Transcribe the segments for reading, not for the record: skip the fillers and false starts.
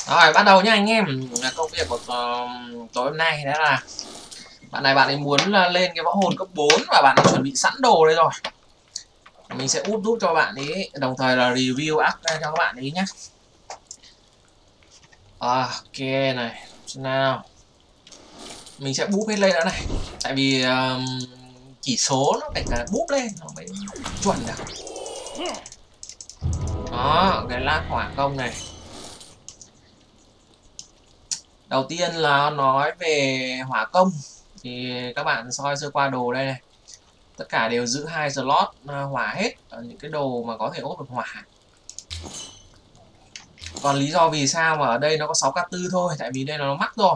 Rồi bắt đầu nhá anh em. Công việc của tối hôm nay đó là bạn ấy muốn lên cái võ hồn cấp 4 và bạn ấy chuẩn bị sẵn đồ đây rồi. Mình sẽ úp giúp cho bạn ấy, đồng thời là review áp cho các bạn ấy nhé. Ok này, nào mình sẽ búp hết lên nữa này, tại vì chỉ số nó phải cả búp lên nó mới chuẩn được. Đó, cái lát hỏa công này. Đầu tiên là nói về hỏa công thì các bạn soi sơ qua đồ đây này, tất cả đều giữ 2 slot hỏa hết ở những cái đồ mà có thể ốp được hỏa. Còn lý do vì sao mà ở đây nó có 6k4 thôi, tại vì đây là nó mắc rồi.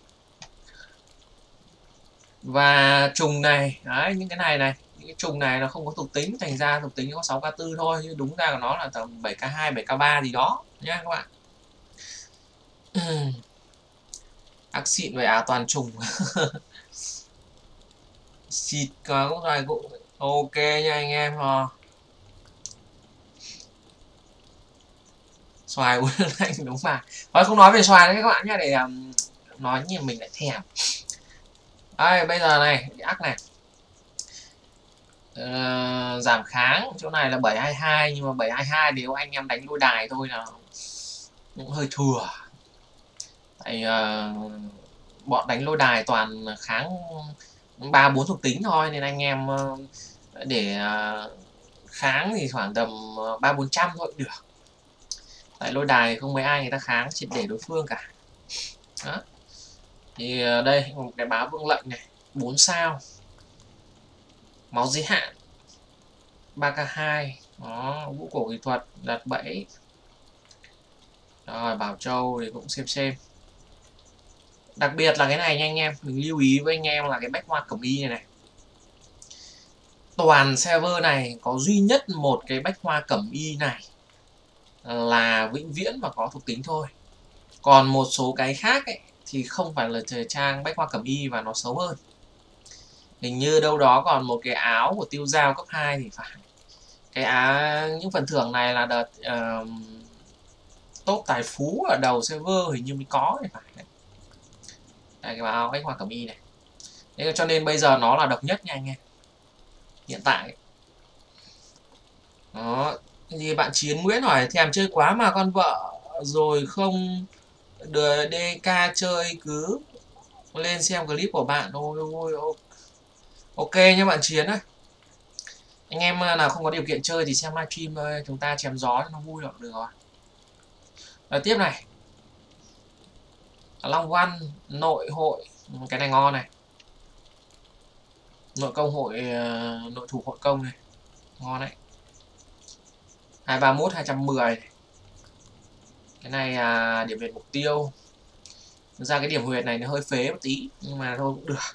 Và trùng này, đấy, những cái này những cái trùng này nó không có thuộc tính, thành ra thuộc tính nó có 6k4 thôi, chứ đúng ra của nó là tầm 7k2, 7k3 gì đó nhá các bạn. Ác xịn về toàn trùng. Xịt cũng rồi cũng ok nha anh em. Xoài uống lạnh đúng mà. Thôi không nói về xoài nữa các bạn nhé, để nói như mình lại thèm. Đây bây giờ này, ác này. Giảm kháng chỗ này là 722, nhưng mà 722 nếu anh em đánh đôi đài thôi là cũng hơi thừa. Tại bọn đánh lôi đài toàn kháng 3-4 thuộc tính thôi, nên anh em để kháng thì khoảng tầm 300-400 thôi cũng được. Tại lôi đài không mấy ai người ta kháng triệt để đối phương cả. Đó. Thì đây một cái báo vương lệnh này, 4 sao, máu giới hạn, 3k2, đó, vũ cổ kỹ thuật, đặt bẫy. Rồi bảo châu thì cũng xem. Đặc biệt là cái này nha anh em, mình lưu ý với anh em là cái bách hoa cẩm y này. Toàn server này có duy nhất một cái bách hoa cẩm y này là vĩnh viễn và có thuộc tính thôi. Còn một số cái khác ấy, thì không phải là thời trang bách hoa cẩm y và nó xấu hơn. Hình như đâu đó còn một cái áo của tiêu dao cấp 2 thì phải. Cái những phần thưởng này là đợt top tài phú ở đầu server hình như mới có thì phải. Đây, cái áo bách hoa cẩm y này. Thế cho nên bây giờ nó là độc nhất nha anh em. Hiện tại. Đó. Thì bạn Chiến Nguyễn hỏi thèm chơi quá mà con vợ rồi không đưa DK chơi, cứ lên xem clip của bạn. Ôi ok nhé bạn Chiến ơi. Anh em nào không có điều kiện chơi thì xem livestream thôi, chúng ta chém gió cho nó vui được rồi. Rồi tiếp này, Long Văn nội hội, cái này ngon này, nội công hội, nội thủ hội công này, ngon đấy, 231 210. Cái này điểm huyệt mục tiêu. Thực ra cái điểm huyệt này nó hơi phế một tí nhưng mà thôi cũng được.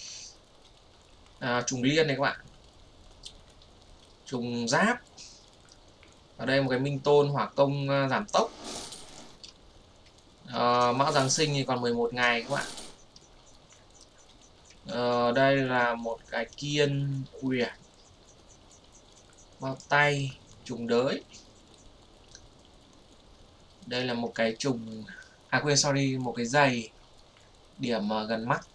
Trùng liên này các bạn, trùng giáp. Ở đây một cái minh tôn hỏa công giảm tốc. Mão Giáng sinh thì còn 11 ngày các bạn. Đây là một cái kiên uyển, bao tay, trùng đới. Đây là một cái trùng, quên sorry, một cái giày điểm gần mắt,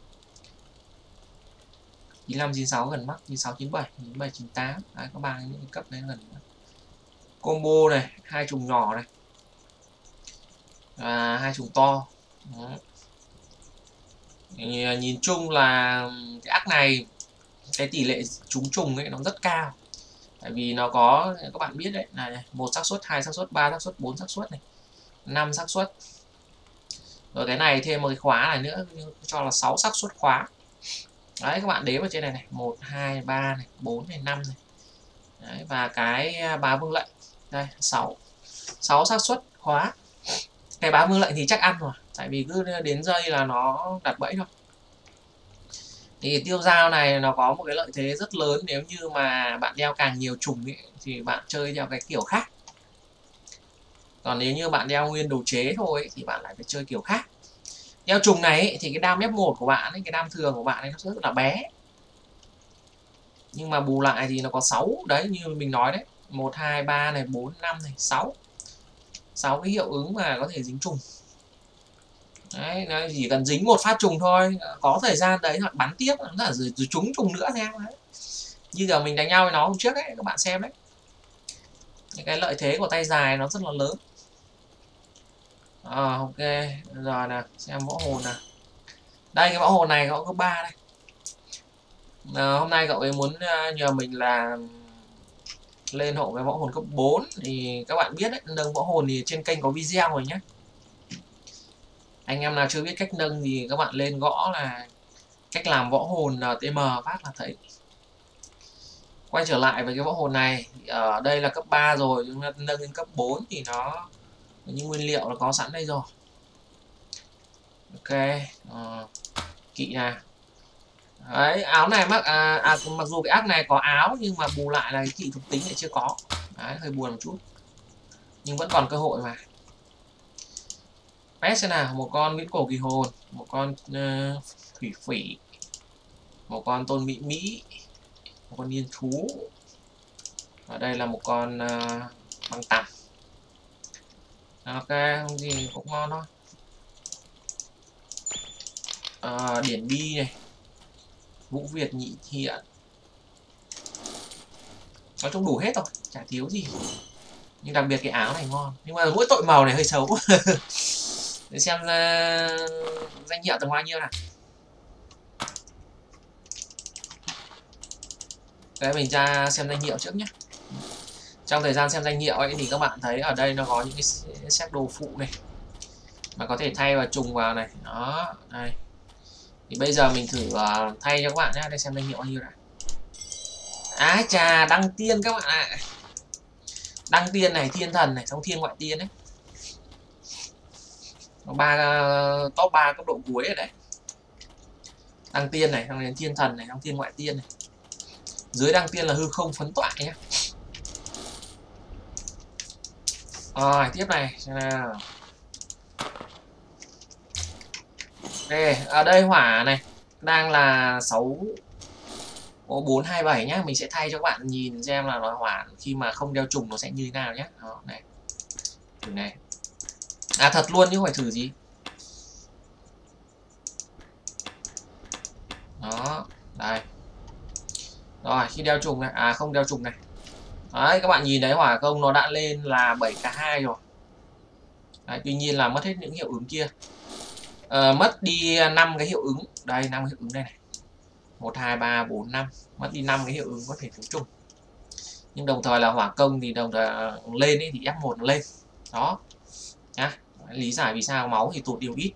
95 96 gần mắt, 96 97 97 98. Đấy, có ba những cấp đấy gần mắt. Combo này, 2 trùng nhỏ này và 2 trùng to. Đó. Nhìn chung là cái ác này cái tỷ lệ trúng trùng ấy nó rất cao, tại vì nó có, các bạn biết đấy, là 1 xác suất, 2 xác suất, 3 xác suất, 4 xác suất này, 5 xác suất. Rồi cái này thêm một cái khóa này nữa cho là 6 xác suất khóa. Đấy các bạn đếm ở trên này này, 1 2 3 này, 4 này, 5 này. Đấy, và cái bá vương lệnh đây 6 xác suất khóa. Cái bá vương lệnh thì chắc ăn rồi, tại vì cứ đến dây là nó đặt bẫy thôi. Thì tiêu dao này nó có một cái lợi thế rất lớn, nếu như mà bạn đeo càng nhiều trùng ấy, thì bạn chơi theo cái kiểu khác. Còn nếu như bạn đeo nguyên đồ chế thôi ấy, thì bạn lại phải chơi kiểu khác. Đeo trùng này ấy, thì cái đam F1 của bạn ấy, cái đam thường của bạn ấy nó rất là bé, nhưng mà bù lại thì nó có 6 đấy, như mình nói đấy, 1 2 3 này, 4 5 này, 6 6 cái hiệu ứng mà có thể dính trùng. Đấy, nó chỉ cần dính một phát trùng thôi, có thời gian đấy hoặc bắn tiếp nó là rồi trúng trùng nữa xem đấy. Như giờ mình đánh nhau với nó hôm trước ấy, các bạn xem đấy. Cái lợi thế của tay dài nó rất là lớn. Ok, rồi nè, xem võ hồn nè. Đây cái võ hồn này có cấp 3 đây. Hôm nay cậu ấy muốn nhờ mình là lên hộ cái võ hồn cấp 4 thì các bạn biết đấy, nâng võ hồn thì trên kênh có video rồi nhé. Anh em nào chưa biết cách nâng thì các bạn lên gõ là cách làm võ hồn TM phát là thấy. Quay trở lại với cái võ hồn này, ở đây là cấp 3 rồi, chúng ta nâng lên cấp 4 thì nó những nguyên liệu nó có sẵn đây rồi. Ok, kỵ nè. Đấy, áo này mặc dù cái ác này có áo nhưng mà bù lại là cái kỵ thuộc tính này chưa có. Đấy, hơi buồn một chút. Nhưng vẫn còn cơ hội mà. Pet xem nào, một con viễn cổ kỳ hồn, một con thủy phỉ, một con tôn mỹ mỹ, một con niên thú. Ở đây là một con băng tằm. Ok, không gì cũng ngon thôi. Điển bi này, Vũ Việt nhị thiện, nói chung đủ hết rồi, chả thiếu gì. Nhưng đặc biệt cái áo này ngon, nhưng mà mỗi tội màu này hơi xấu. Để xem danh hiệu tầm bao nhiêu nào. Đấy, mình ra xem danh hiệu trước nhé. Trong thời gian xem danh hiệu ấy thì các bạn thấy ở đây nó có những cái set đồ phụ này mà có thể thay và trùng vào này. Đó, đây. Thì bây giờ mình thử thay cho các bạn nhé. Đây xem danh hiệu bao nhiêu này. Á chà, đăng tiên các bạn ạ. Đăng tiên này, thiên thần này, xong thiên ngoại tiên đấy. Top 3 cấp độ cuối ở đây. Đăng tiên này, xong đến thiên thần này, xong thiên ngoại tiên này. Dưới đăng tiên là hư không phấn toại nhé. Rồi, tiếp này, xem nào. Đây, ở đây hỏa này đang là 6427 nhá, mình sẽ thay cho các bạn nhìn xem là nó hỏa khi mà không đeo trùng nó sẽ như thế nào nhé. Đó, này. Thử này. Thật luôn chứ không phải thử gì. Đó, đây. Rồi, khi đeo trùng này, không đeo trùng này. Đấy, các bạn nhìn thấy hỏa công nó đã lên là 7k2 rồi. Đấy, tuy nhiên là mất hết những hiệu ứng kia. Mất đi 5 cái hiệu ứng. Đây, 5 hiệu ứng đây này. 1, 2, 3, 4, 5. Mất đi 5 cái hiệu ứng có thể trúng trùng. Nhưng đồng thời là hỏa công thì đồng thời lên ấy, thì F1 nó lên. Đó. Nhá. Lý giải vì sao máu thì tụt điều ít.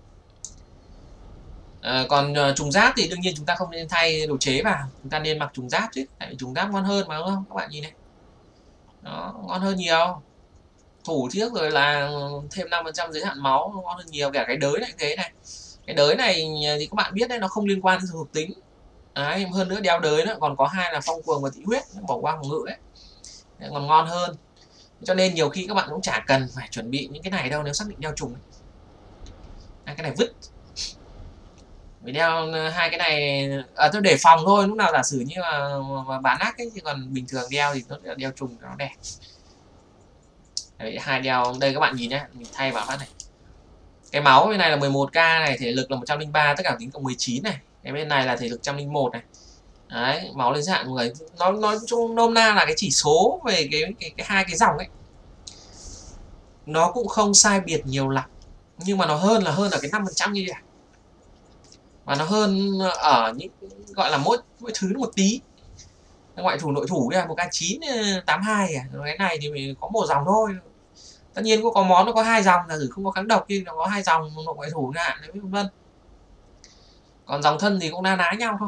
Còn trùng giáp thì đương nhiên chúng ta không nên thay đồ chế vào. Chúng ta nên mặc trùng giáp chứ. Tại vì trùng giáp ngon hơn mà đúng không? Các bạn nhìn này. Đó, ngon hơn nhiều. Thủ trước rồi là thêm 5% giới hạn máu ngon hơn nhiều. Cả cái đới này thế này. Cái đới này thì các bạn biết đấy, nó không liên quan đến thuộc tính. Đấy, hơn nữa đeo đới nữa còn có hai là phong cuồng và thị huyết, bỏ qua phòng ngự đấy. Còn ngon hơn. Cho nên nhiều khi các bạn cũng chả cần phải chuẩn bị những cái này đâu nếu xác định đeo trùng. Cái này vứt. Vì đeo hai cái này tôi để phòng thôi, lúc nào giả sử như mà bán ác ấy, chứ còn bình thường đeo thì nó đeo trùng nó đẹp. Đấy, hai đeo đây các bạn nhìn nhé, mình thay vào phát này. Cái máu bên này là 11k này, thể lực là 103, tất cả tính cộng 19 này. Cái bên này là thể lực 101 này. Đấy, máu lên dạng người. Nó nói chung nôm na là cái chỉ số về cái hai cái dòng ấy. Nó cũng không sai biệt nhiều lắm. Nhưng mà nó hơn ở cái 5% như vậy. Và nó hơn ở những gọi là mỗi thứ một tí. Ngoại thủ nội thủ là 1k9 82 à. Cái này thì mình có một dòng thôi. Tất nhiên có món nó có hai dòng, là không có kháng độc nhưng nó có hai dòng nội ngoại thủ ngạn đấy vân vân. Còn dòng thân thì cũng na ná nhau thôi.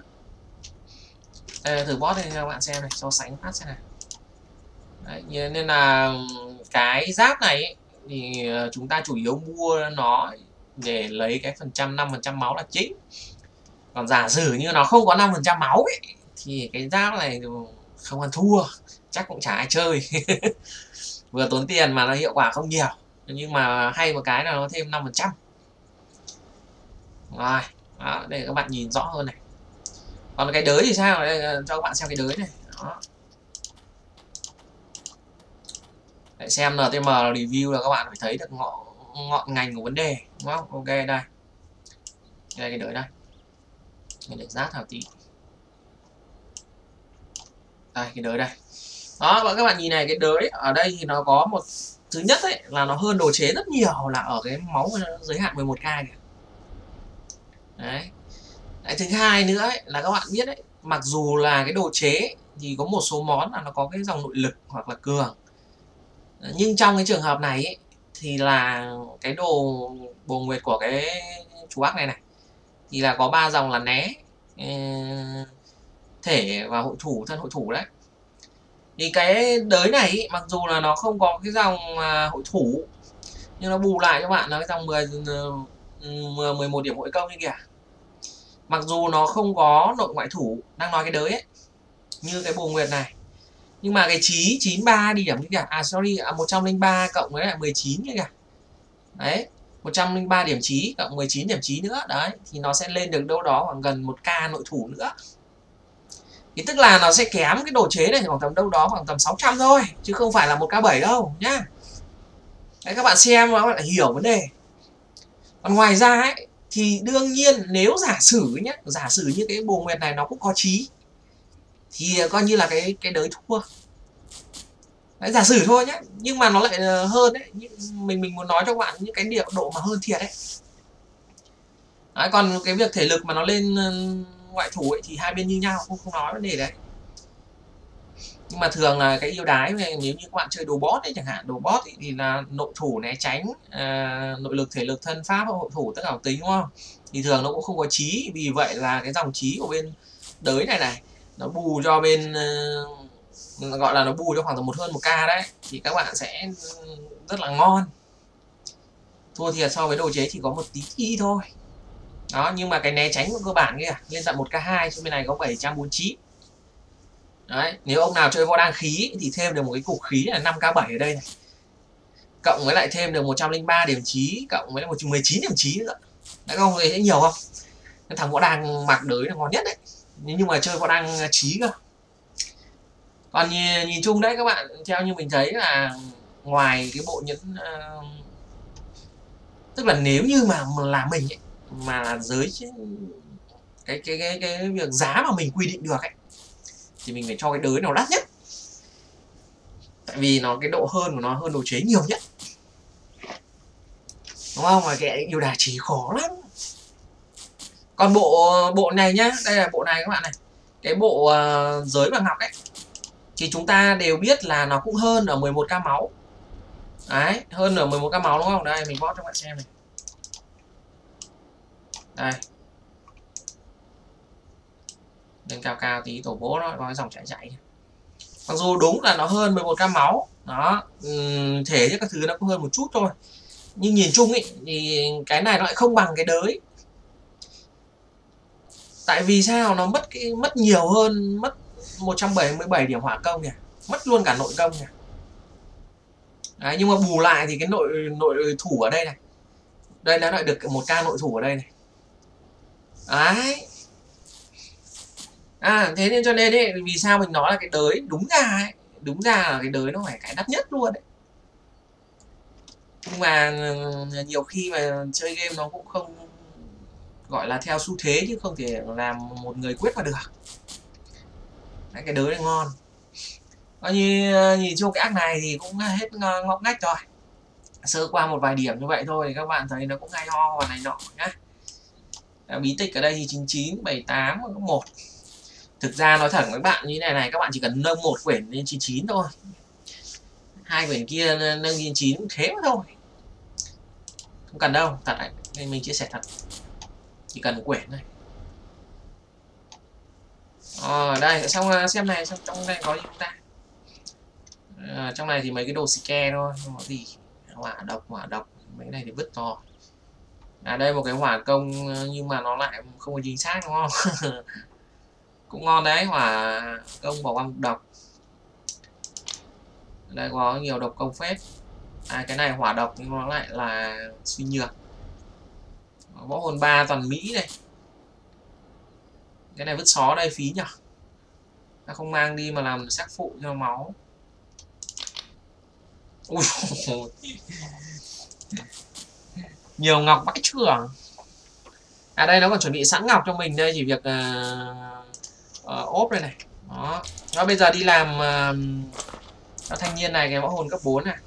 Đây, thử boss đây cho các bạn xem này, so sánh phát xem này. Đấy, nên là cái giáp này ấy, thì chúng ta chủ yếu mua nó để lấy cái phần trăm 5% máu là chính. Còn giả sử như nó không có 5% máu ấy, thì cái giáp này không ăn thua, chắc cũng chả ai chơi. Vừa tốn tiền mà nó hiệu quả không nhiều, nhưng mà hay một cái là nó thêm 5%. Rồi, đó, để các bạn nhìn rõ hơn này. Còn cái đới thì sao? Đây, cho các bạn xem cái đới này. Đó. Để xem NTM review là các bạn phải thấy được ngọn ngành của vấn đề, đúng không? Ok, đây cái đới đây, mình để rát hào tí. Đây cái đới đây đó, và các bạn nhìn này, cái đới ở đây thì nó có một thứ nhất ấy là nó hơn đồ chế rất nhiều là ở cái máu giới hạn 11k kìa. Đấy. Thứ hai nữa ấy, là các bạn biết đấy, mặc dù là cái đồ chế thì có một số món là nó có cái dòng nội lực hoặc là cường, nhưng trong cái trường hợp này ấy, thì là cái đồ bồ nguyệt của cái chú ác này thì là có 3 dòng là né, thể và hội thủ, thân hội thủ đấy. Thì cái đới này ý, mặc dù là nó không có cái dòng hội thủ, nhưng nó bù lại cho bạn là cái dòng 11 điểm hội công như kìa. Mặc dù nó không có nội ngoại thủ, đang nói cái đới ấy, như cái bồ nguyệt này, nhưng mà cái chí 93 điểm như kìa, 103 cộng với lại 19 như kìa. Đấy, 103 điểm chí cộng 19 điểm chí nữa, đấy thì nó sẽ lên được đâu đó khoảng gần 1k nội thủ nữa. Thì tức là nó sẽ kém cái đồ chế này khoảng tầm đâu đó khoảng tầm 600 thôi, chứ không phải là 1k7 đâu nhá. Đấy, các bạn xem và các bạn hiểu vấn đề. Còn ngoài ra ấy, thì đương nhiên nếu giả sử nhé, giả sử như cái bồ nguyệt này nó cũng có chí thì coi như là cái đới thua. Đấy, giả sử thôi nhé, nhưng mà nó lại hơn đấy. Mình muốn nói cho các bạn những cái độ mà hơn thiệt đấy. Đấy, còn cái việc thể lực mà nó lên ngoại thủ ấy, thì hai bên như nhau, không nói vấn đề đấy. Nhưng mà thường là cái ưu đái này, nếu như các bạn chơi đồ boss ấy chẳng hạn, đồ boss ấy, thì là nội thủ né tránh, nội lực, thể lực, thân pháp, hội thủ tất cả tính, đúng không? Thì thường nó cũng không có chí, vì vậy là cái dòng chí của bên đới này nó bù cho bên gọi là nó bù cho khoảng tầm hơn 1k đấy, thì các bạn sẽ rất là ngon. Thua thiệt so với đồ chế chỉ có một tí thôi đó, nhưng mà cái né tránh của cơ bản kia lên tận 1k2, cho bên này có 749. Đấy, nếu ông nào chơi võ đăng khí thì thêm được một cái cục khí là 5k7 ở đây này, cộng với lại thêm được 103 điểm chí, cộng với lại 19 điểm chí nữa. Đấy, không thấy nhiều không? Thằng võ đăng mặc đới là ngon nhất đấy, nhưng mà chơi võ đăng chí cơ. Còn nhìn chung đấy các bạn, theo như mình thấy là ngoài cái bộ nhẫn, tức là nếu như mà là mình ấy, mà là giới cái việc giá mà mình quy định được ấy, thì mình phải cho cái đới nào đắt nhất, tại vì nó cái độ hơn của nó hơn đồ chế nhiều nhất, đúng không? Mà cái yêu đà chỉ khó lắm. Còn bộ này nhá, đây là bộ này các bạn này, cái bộ giới và ngọc ấy, thì chúng ta đều biết là nó cũng hơn ở 11k máu. Đấy, hơn ở 11k máu đúng không? Đây mình bóp cho các bạn xem này. Đây, lên cao tí, tổ bố nó có cái dòng chảy. Mặc dù đúng là nó hơn 11k máu đó, thể chứ các thứ nó cũng hơn một chút thôi, nhưng nhìn chung ấy thì cái này nó lại không bằng cái đới. Tại vì sao? Nó mất nhiều hơn, mất 177 điểm hỏa công nhỉ, mất luôn cả nội công nhỉ. Đấy, nhưng mà bù lại thì cái nội thủ ở đây này, đây đã lại được 1k nội thủ ở đây này. Đấy. Thế nên cho nên ấy, vì sao mình nói là cái đới đúng ra là cái đới nó phải cái đắt nhất luôn đấy. Nhưng mà nhiều khi mà chơi game nó cũng không gọi là theo xu thế, chứ không thể làm một người quyết mà được. Đấy, cái đới này ngon. Coi như nhìn chung cái ác này thì cũng hết ngóc ngách rồi. Sơ qua một vài điểm như vậy thôi thì các bạn thấy nó cũng hay ho và này nọ nhá. Bí tích ở đây thì 99, 78, 1. Thực ra nói thật với các bạn như này, các bạn chỉ cần nâng một quyển lên 99 thôi. Hai quyển kia nâng 99 cũng thế mà thôi. Không cần đâu, thật đấy, nên mình chia sẻ thật. Chỉ cần một quyển thôi. Đây, xong xem này, xong trong đây có gì không ta? Trong này thì mấy cái đồ scare thôi, không có gì. Hỏa độc, mấy này thì vứt to. Đây một cái hỏa công nhưng mà nó lại không có chính xác, đúng không? Cũng ngon đấy, hỏa công bỏ qua độc. Đây có nhiều độc công phết. Cái này hỏa độc nhưng nó lại là suy nhược. Võ hồn 3 toàn Mỹ này. Cái này vứt xó đây phí nhỉ. Ta không mang đi mà làm sắc phụ cho máu. Ui, nhiều ngọc vãi chưởng. À đây nó còn chuẩn bị sẵn ngọc cho mình đây, chỉ việc ốp đây này. Đó. Nó bây giờ đi làm cho thanh niên này cái võ hồn cấp 4 này.